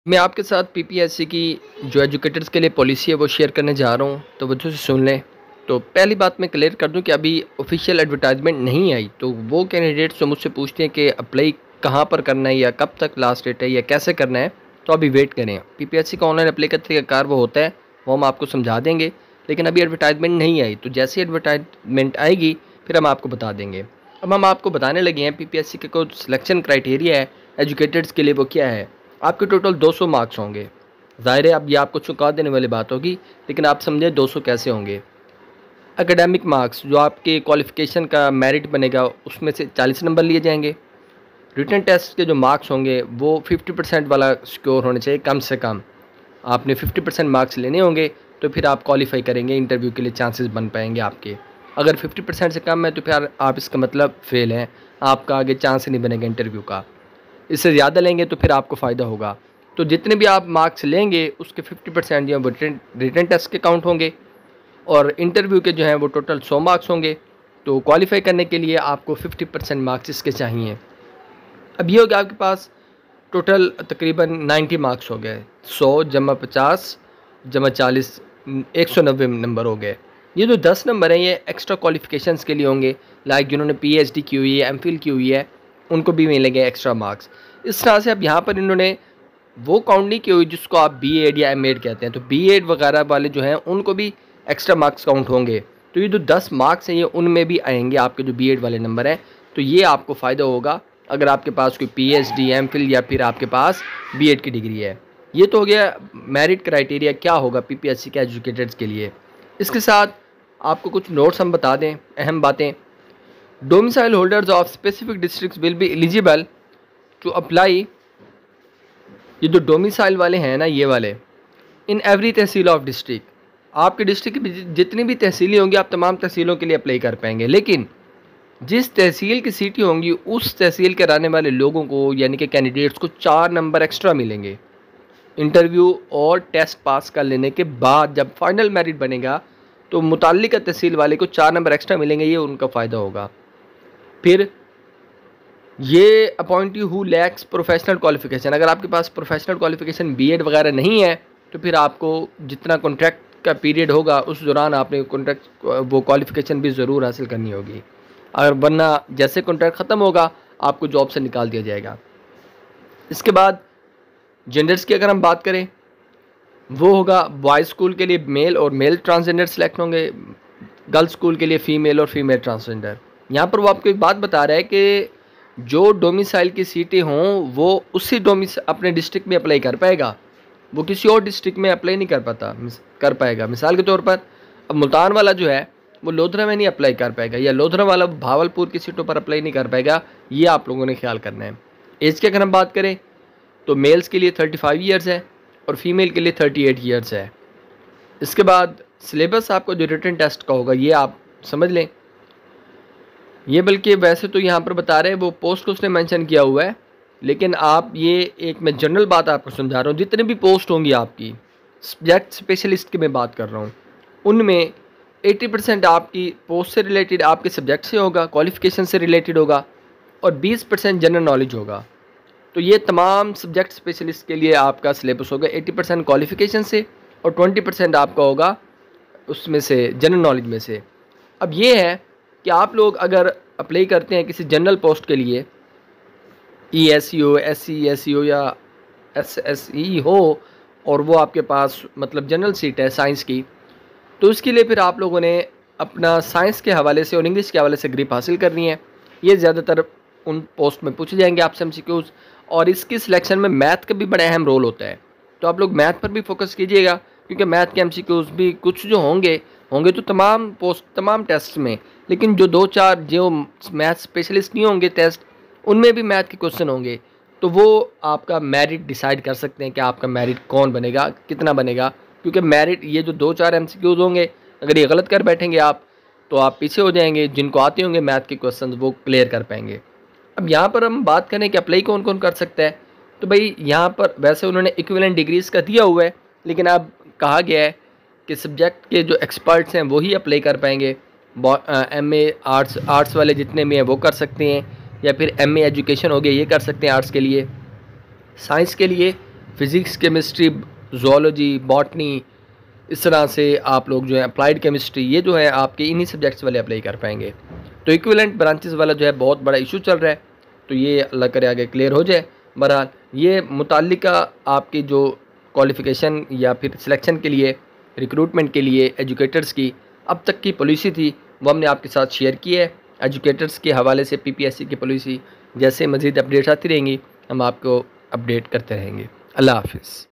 मैं आपके साथ पीपीएससी की जो एजुकेटर्स के लिए पॉलिसी है वो शेयर करने जा रहा हूँ, तो वजह से सुन लें। तो पहली बात मैं क्लियर कर दूँ कि अभी ऑफिशियल एडवर्टाइजमेंट नहीं आई, तो वो कैंडिडेट्स जो मुझसे पूछते हैं कि अप्लाई कहाँ पर करना है या कब तक लास्ट डेट है या कैसे करना है, तो अभी वेट करें। पीपीएससी का ऑनलाइन अप्लाई का तरीकाकार वो होता है, वो हम आपको समझा देंगे, लेकिन अभी एडवर्टाइजमेंट नहीं आई। तो जैसे एडवर्टाइजमेंट आएगी फिर हम आपको बता देंगे। अब हम आपको बताने लगे हैं पीपीएससी के कुछ सिलेक्शन क्राइटेरिया है एजुकेटर्स के लिए, वो क्या है। आपके टोटल 200 मार्क्स होंगे। ज़ाहिर है अब ये आपको चुका देने वाली बात होगी, लेकिन आप समझें 200 कैसे होंगे। एकेडमिक मार्क्स जो आपके क्वालिफ़िकेशन का मेरिट बनेगा उसमें से 40 नंबर लिए जाएंगे। रिटन टेस्ट के जो मार्क्स होंगे वो 50% वाला स्कोर होने चाहिए, कम से कम आपने 50% मार्क्स लेने होंगे, तो फिर आप क्वालिफाई करेंगे, इंटरव्यू के लिए चांसेस बन पाएंगे आपके। अगर 50% से कम है तो फिर आप इसका मतलब फेल हैं, आपका आगे चांस नहीं बनेगा इंटरव्यू का। इससे ज़्यादा लेंगे तो फिर आपको फ़ायदा होगा। तो जितने भी आप मार्क्स लेंगे उसके 50% जो है वो रिटन टेस्ट के काउंट होंगे, और इंटरव्यू के जो हैं वो टोटल 100 मार्क्स होंगे। तो क्वालिफाई करने के लिए आपको 50% मार्क्स इसके चाहिए। अब ये हो गया आपके पास टोटल तकरीबन 90 मार्क्स हो गए। 100 जमा 50 जमा 40 190 नंबर हो गए। ये जो 10 नंबर हैं ये एक्स्ट्रा क्वालिफिकेशंस के लिए होंगे, लाइक जिन्होंने पीएचडी की हुई है, एमफिल की हुई है, उनको भी मिलेंगे एक्स्ट्रा मार्क्स। इस तरह से अब यहाँ पर इन्होंने वो काउंट नहीं की हुई जिसको आप बीएड या एमएड कहते हैं, तो बीएड वगैरह वाले जो हैं उनको भी एक्स्ट्रा मार्क्स काउंट होंगे। तो ये जो 10 मार्क्स हैं ये उनमें भी आएंगे आपके जो बीएड वाले नंबर हैं। तो ये आपको फ़ायदा होगा अगर आपके पास कोई पीएचडी, एमफिल या फिर आपके पास बीएड की डिग्री है। ये तो हो गया मेरिट क्राइटेरिया क्या होगा पीपीएससी के एजुकेटर्स के लिए। इसके साथ आपको कुछ नोट्स हम बता दें, अहम बातें। Domicile holders of specific districts will be eligible to apply. ये जो डोमिसाइल वाले हैं ना, ये वाले in every tehsil of district, आपके डिस्ट्रिक्ट की जितनी भी तहसीलें होंगी आप तमाम तहसीलों के लिए अप्लाई कर पाएंगे। लेकिन जिस तहसील की सीटें होंगी उस तहसील के रहने वाले लोगों को यानी कि कैंडिडेट्स को 4 नंबर एक्स्ट्रा मिलेंगे। इंटरव्यू और टेस्ट पास कर लेने के बाद जब फाइनल मेरिट बनेगा तो मुताल्लिका तहसील वाले को 4 नंबर एक्स्ट्रा मिलेंगे, ये उनका फ़ायदा होगा। फिर ये appointee who lacks professional qualification, अगर आपके पास प्रोफेशनल क्वालिफिकेशन बीएड वगैरह नहीं है तो फिर आपको जितना कॉन्ट्रैक्ट का पीरियड होगा उस दौरान आपने कॉन्ट्रैक्ट वो क्वालिफिकेशन भी ज़रूर हासिल करनी होगी, अगर वरना जैसे कॉन्ट्रैक्ट ख़त्म होगा आपको जॉब से निकाल दिया जाएगा। इसके बाद जेंडर्स की अगर हम बात करें, वो होगा बॉयज़ स्कूल के लिए मेल और मेल ट्रांसजेंडर सेलेक्ट होंगे, गर्ल्स स्कूल के लिए फ़ीमेल और फीमेल ट्रांसजेंडर। यहाँ पर वो आपको एक बात बता रहा है कि जो डोमिसाइल की सीटें हों वो उसी अपने डिस्ट्रिक्ट में अप्लाई कर पाएगा, वो किसी और डिस्ट्रिक्ट में अप्लाई नहीं कर पाएगा। मिसाल के तौर पर अब मुल्तान वाला जो है वो लोधरा में नहीं अप्लाई कर पाएगा, या लोधरा वाला भावलपुर की सीटों पर अप्लाई नहीं कर पाएगा। ये आप लोगों ने ख्याल करना है। एज की अगर हम बात करें तो मेल्स के लिए 35 ईयर्स है और फीमेल के लिए 38 ईयर्स है। इसके बाद सिलेबस आपको जो रिटन टेस्ट का होगा ये आप समझ लें। ये बल्कि वैसे तो यहाँ पर बता रहे हैं वो पोस्ट को उसने मेंशन किया हुआ है, लेकिन आप ये एक मैं जनरल बात आपको समझा रहा हूँ। जितने भी पोस्ट होंगी आपकी सब्जेक्ट स्पेशलिस्ट की मैं बात कर रहा हूँ, उनमें 80% आपकी पोस्ट से रिलेटेड आपके सब्जेक्ट से होगा, क्वालिफिकेशन से रिलेटेड होगा, और 20% जनरल नॉलेज होगा। तो ये तमाम सब्जेक्ट स्पेशलिस्ट के लिए आपका सिलेबस होगा 80% क्वालिफिकेशन से और 20% आपका होगा उसमें से जनरल नॉलेज में से। अब ये है कि आप लोग अगर अप्लाई करते हैं किसी जनरल पोस्ट के लिए, ESE हो, SC हो या SSE हो, और वो आपके पास मतलब जनरल सीट है साइंस की, तो उसके लिए फिर आप लोगों ने अपना साइंस के हवाले से और इंग्लिश के हवाले से ग्रिप हासिल करनी है। ये ज़्यादातर उन पोस्ट में पूछे जाएंगे आपसे MCQs, और इसकी सिलेक्शन में मैथ का भी बड़ा अहम रोल होता है। तो आप लोग मैथ पर भी फोकस कीजिएगा, क्योंकि मैथ के MCQs भी कुछ जो होंगे तो तमाम टेस्ट में, लेकिन जो 2-4 जो मैथ स्पेशलिस्ट नहीं होंगे टेस्ट, उनमें भी मैथ के क्वेश्चन होंगे। तो वो आपका मेरिट डिसाइड कर सकते हैं कि आपका मेरिट कौन बनेगा, कितना बनेगा। क्योंकि मेरिट ये जो 2-4 MCQs होंगे, अगर ये गलत कर बैठेंगे आप तो आप पीछे हो जाएंगे। जिनको आते होंगे मैथ के क्वेश्चन वो क्लियर कर पाएंगे। अब यहाँ पर हम बात करें कि अप्लाई कौन कौन कर सकता है, तो भाई यहाँ पर वैसे उन्होंने इक्विवेलेंट डिग्रीज़ का दिया हुआ है, लेकिन अब कहा गया है कि सब्जेक्ट के जो एक्सपर्ट्स हैं वही अप्लाई कर पाएंगे। MA आर्ट्स वाले जितने भी हैं वो कर सकते हैं, या फिर MA एजुकेशन हो गया ये कर सकते हैं आर्ट्स के लिए। साइंस के लिए फ़िज़िक्स, केमिस्ट्री, ज़ूलॉजी, बॉटनी, इस तरह से आप लोग जो है अप्लाइड केमिस्ट्री, ये जो है आपके इन्हीं सब्जेक्ट्स वाले अप्लाई कर पाएंगे। तो इक्विवेलेंट ब्रांचेस वाला जो है बहुत बड़ा इशू चल रहा है, तो ये अल्लाह करे आगे क्लियर हो जाए। बहरहाल ये मुताल्लिका आपकी जो क्वालिफ़िकेशन या फिर सिलेक्शन के लिए, रिक्रूटमेंट के लिए एजुकेटर्स की अब तक की पॉलिसी थी, वो हमने आपके साथ शेयर की है। एजुकेटर्स के हवाले से पीपीएससी की पॉलिसी जैसे मज़ीद अपडेट्स आती रहेंगी, हम आपको अपडेट करते रहेंगे। अल्लाह हाफ़िज़।